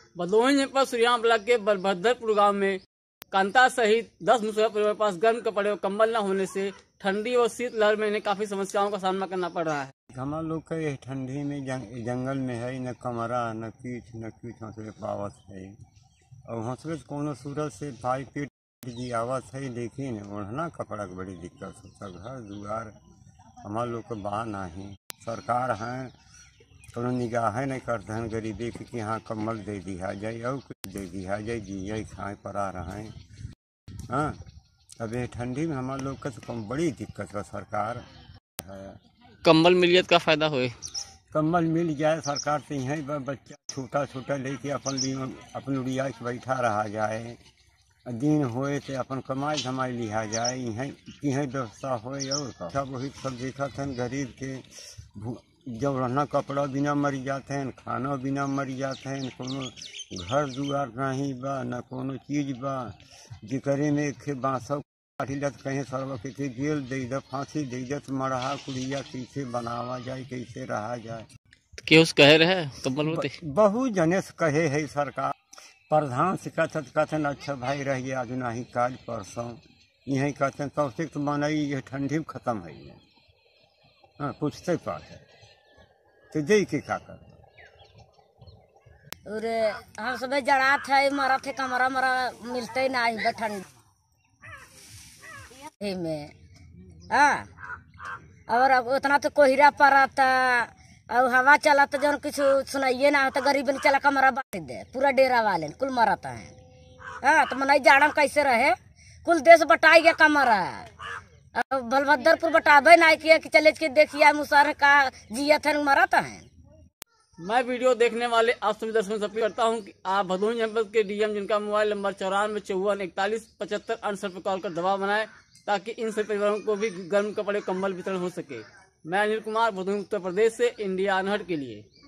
भदोही जनपद सुरयाम ब्लॉक के बलभद्रपुर गांव में कांता सहित 10 मुसहर परिवार के पास गर्म कपड़े और कंबल न होने से ठंडी और शीत लहर में इन्हें काफी समस्याओं का सामना करना पड़ रहा है। हमारे लोग के ठंडी में जंगल में है न कमरा न कीच हंसले पावत है और हंसले कोनो सूरत से भाई पेट जियावत है, लेकिन ओढ़ना कपड़ा की बड़ी दिक्कत होता। घर दुआर हमारे लोग के बाहर नहीं, सरकार हैं कोनो निगाह नहीं करते हैं गरीबी की कि हाँ कम्बल दे दिया जाए और कुछ दे दिया जाए, जिये खाए पड़ा रहे। हाँ, अब ये ठंडी में हमारे लोग का तो बड़ी दिक्कत है। सरकार है कंबल मिलियत का फायदा होए, कम्बल मिल जाए सरकार से, यहीं पर बच्चा छोटा छोटा लेके अपन उड़िया के बैठा रहा जाए, दिन होए तो अपन कमाई धमाई लिहा जाए, यहीं व्यवस्था होए। और सब वही सब देखा था गरीब के जब रहना कपड़ा बिना मरी जाते हैं, खाना बिना मरी जाते हैं, कोनो घर दुआर नहीं बा न कोनो चीज बा, जिकरे में एक बाँसों काटिलत कहीं सरवा के जेल दे द फांसी दे द मरहा कुड़िया कैसे बनावा जाए, कैसे रहा जाए। केहू कहे रहे कंबल होते बहुत जने से कहे है सरकार, प्रधान से कथन अच्छा भाई रहिए आज नहीं काल परसों, यही कहते हैं कब से तो मनाई ये ठंडी में खत्म है। हाँ, पूछते पास है तो दे के का कर हम सब जड़ात है मरा थे कमरा मरा मिलते ही नहीं ठंड में। हाँ, और अब उतना तो कोहरा पड़ता और हवा चला तो जो कुछ सुनाइए ना तो गरीब ने चला कमरा बांट दे, पूरा डेरा वाले कुल मराता है। हाँ, तो मनाई जाड़ा में कैसे रहे, कुल देश बटाई गया कमरा, बलभद्रपुर बटाबे ना किया कि चले के देखिए मुसहर का जिया थे मराता है। मैं वीडियो देखने वाले आप सभी दर्शकों से अपील करता हूं कि आप भदोही जनपद के डीएम जिनका मोबाइल नंबर 94544175 पर कॉल कर दबाव बनाएं ताकि इन सभी परिवारों को भी गर्म कपड़े कंबल वितरण हो सके। मैं अनिल कुमार भदोही उत्तर प्रदेश से इंडिया अनहट के लिए।